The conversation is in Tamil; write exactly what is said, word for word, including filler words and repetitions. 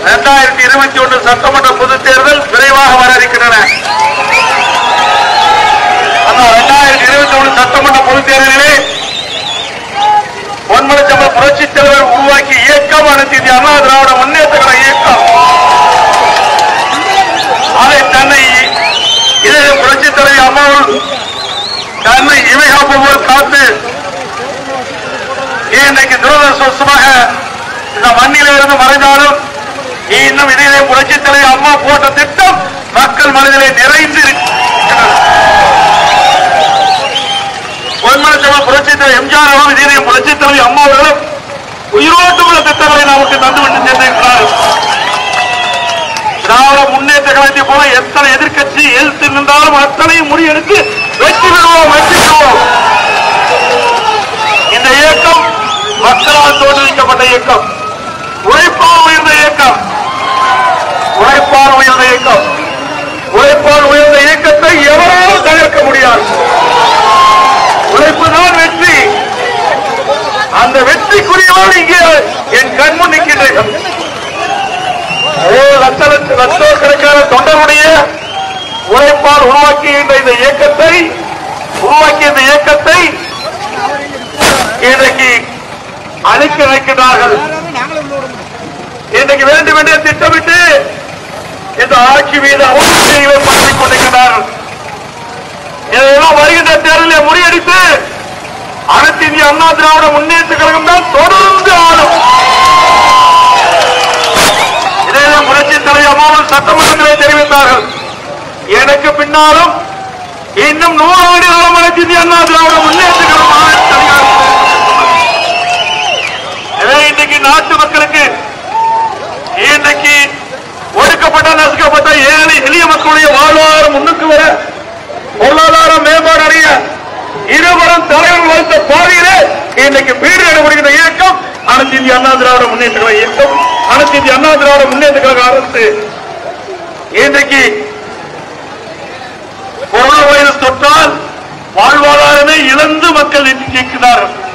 இரண்டாயிரத்தி இருபத்தி ஒன்று சட்டமன்ற பொதுத் தேர்தல் விரைவாக வர இருக்கின்றன. இரண்டாயிரத்தி இருபத்தி ஒன்று சட்டமன்ற பொதுத் தேர்தலிலே பொன்மனச்சம்பள புரட்சித் தலைவர் உருவாக்கிய இயக்கம் அனைத்து இந்திய அண்ணா திராவிட முன்னேற்ற கழக இயக்கம். அதை தன்னை இதே புரட்சித் தலைவர் அம்மாவும் தன்னை இவை காப்போர் காத்து இன்றைக்கு துரதிருஷ்டவசமாக இந்த மண்ணிலே இருந்து மறைந்தாலும் இன்னும் இதே புரட்சித் தலைவர் அம்மா போட்ட திட்டம் மக்கள் மனதிலே நிறைந்து பொன்மனச்சம்பள புரட்சித் தலைவர் எம்ஜிஆர் அவர்களும் இதே புரட்சித் தலைவர் அம்மா அவர்களும் உயிரோட்டமுள்ள திட்டங்களை நமக்கு தந்துவிட்டு சென்றிருக்கிறார்கள். திராவிட முன்னேற்ற கழகத்தை போல எத்தனை எதிர்க்கட்சி எதிர்த்து நின்றாலும் அத்தனையும் முறியெடுத்து வெற்றி பெறுவோம் வெற்றி பெறுவோம். இந்த இயக்கம் மக்களால் தோற்றுவிக்கப்பட்ட இயக்கம், உழைப்பால் உயர்ந்த இயக்கம், உழைப்பால் உயர்ந்த இயக்கம். உழைப்பால் உயர்ந்த இயக்கத்தை எவராலும் தவிர்க்க முடியாது. உழைப்புதான் வெற்றி. அந்த வெற்றிக்குரியவர்கள் இங்கே என் கண்முன் நிற்கின்றீர்கள். லட்ச லட்ச லட்சக்கணக்கான தொண்டருடைய உழைப்பால் உருவாக்குகின்ற இந்த இயக்கத்தை உருவாக்கிய இந்த இயக்கத்தை இன்றைக்கு அழிக்க வைக்கிறார்கள். இன்றைக்கு வேண்டும் என்றே திட்டமிட்டு இந்த ஆட்சி மீது அவசரங்களை பற்றிக் கொண்டிருக்கிறார்கள். இதெல்லாம் வருகின்ற தேர்தலில் முறியடித்து அனைத்து இந்திய அண்ணா திராவிட முன்னேற்ற கழகம் தான் தொடர்ந்து ஆளும். இதேதான் புரட்சித் தலைவர் அம்மாவும் சட்டமன்றத்திலே தெரிவித்தார்கள். எனக்கு பின்னாலும் இன்னும் நூறு ஆண்டு காலம் அனைத்து இந்திய அண்ணா திராவிட முன்னேற்ற கழகம். இன்றைக்கு நாட்டு மக்களுக்கு இன்றைக்கு ஒடுக்கப்பட்ட நசுக்கப்பட்ட ஏழை எளிய மக்களுடைய வாழ்வாதாரம் முன்னுக்கு வர பொருளாதார மேம்பாடு அடைய இருவரும் தலைவர்கள் வகுத்த பாதையிலே இன்றைக்கு வீடு நடைபெறுகிற இயக்கம் அனைத்து இந்திய அண்ணா திராவிட முன்னேற்ற கழக இயக்கம். அனைத்து இந்திய அண்ணா திராவிட முன்னேற்ற கழக அரசு இன்றைக்கு கொரோனா வைரஸ் தொற்றால் வாழ்வாதாரமே இழந்து மக்கள் நிற்கிறார்கள்.